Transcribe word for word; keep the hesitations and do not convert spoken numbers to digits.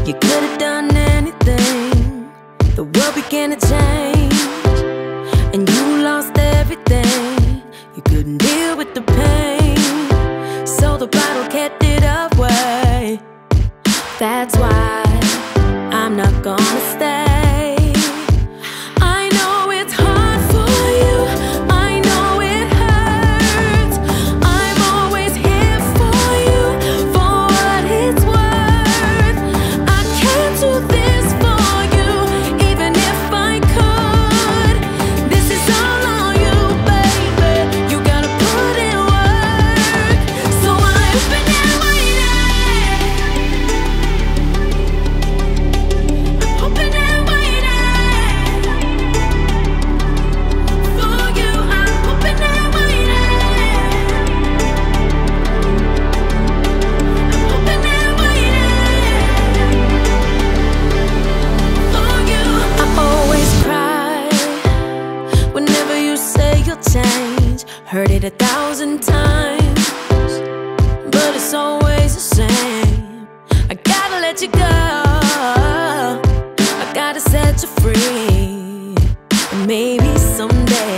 You could have done anything. The world began to change, and you lost everything. You couldn't deal with the pain, so the bottle kept it away. That's why I'm not gonna stay. I know it's hard for you, I know it hurts. I'm always here for you, for what it's worth. I can't do this for you, even if I could. This is all on you, baby. You gotta put in work. So I've been there waiting, hoping and waiting for you. I'm hoping and waiting, I'm hoping and waiting for you. I always cry whenever you say you'll change. Heard it a thousand times, but it's always the same. I gotta let you go, I gotta set you free, and maybe someday